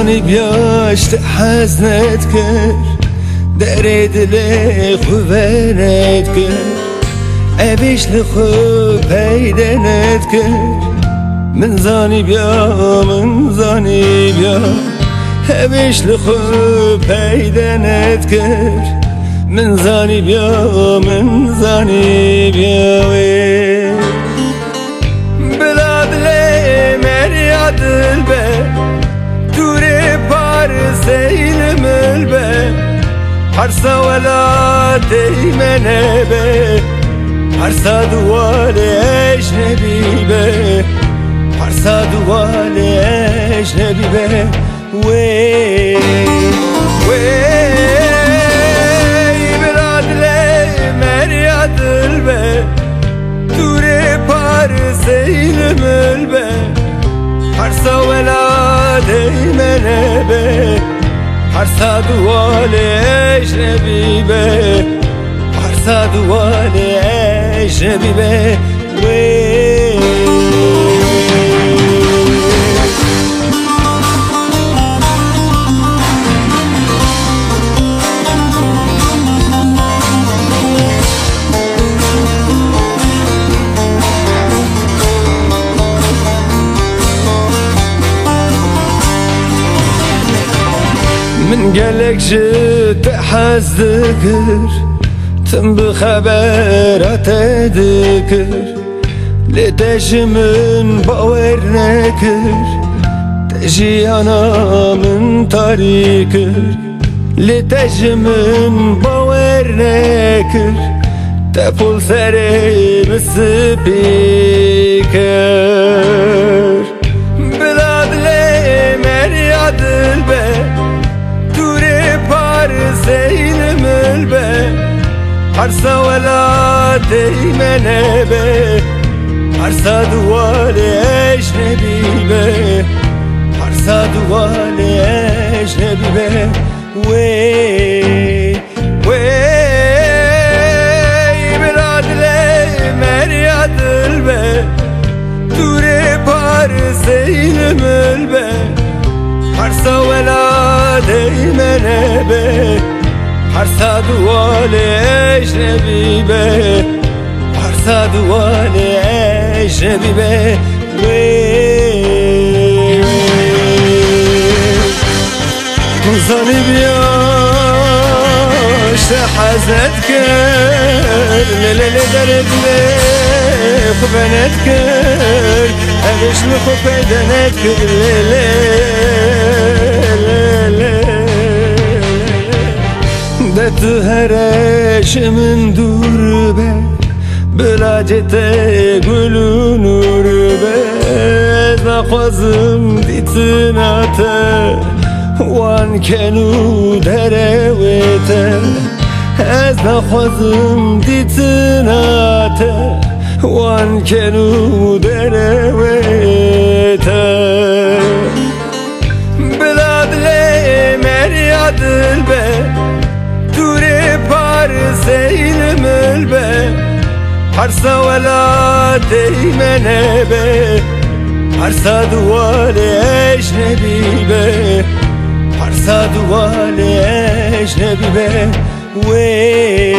زانی بیاشت حزنت کرد در دل خوبنت کرد اویش لخو پیدنت کرد من زانی بیا اویش لخو پیدنت کرد من زانی بیا بلاد لی مریا دل به دور پار سیل مل به هر سوالا دیمنه به هر سادوال اجنبی به هر سادوال اجنبی به وی بلاد لی مریا دل به دور پار سیل مل به هر سوالا دیمنه به هر سادوال اجنبی به هر سادوال اجنبی به من قالك جيت حاس ذكر تم بخبرات ذكر لتاج من باور نكر تجي انا من طريقر لتاج من باور نكر تقول سري بالسبيكر بلاد لي مرياد البيت سیل مل به هر سوالا دیمنه به هر سادوال اجنبی به هر سادوال اجنبی به وی بلاد لی مریا دل به دور پار سیل مل به هر سوالا دیمنه به هر سادوال اجنبی به هر سادوال اجنبی به زانی بیاشت حزنت کرد لیلی درد خوبنت کرد اویش لخو پیدنت کرد ده تو هرش من دور به بلاجت گلو نور به نخوازم دیتناته وان کنو درویته از نخوازم دیتناته وان کنو درویته بلاد لی مریا دل به دور پار سیل مل به هر سوالا دیمنه به هر سادوال اجنبی به هر سادوال اجنبی به وی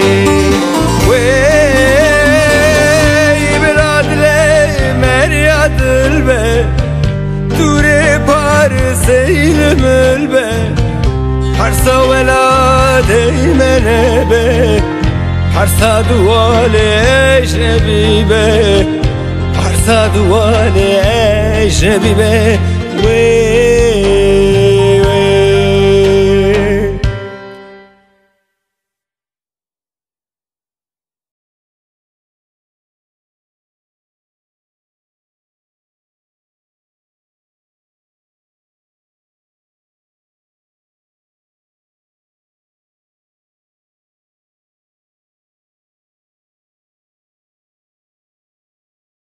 بلاد لی مریا دل به دور پار سیل مل به هر سوالا دیمنه به هر سادوال اجنبی به هر سادوال اجنبی به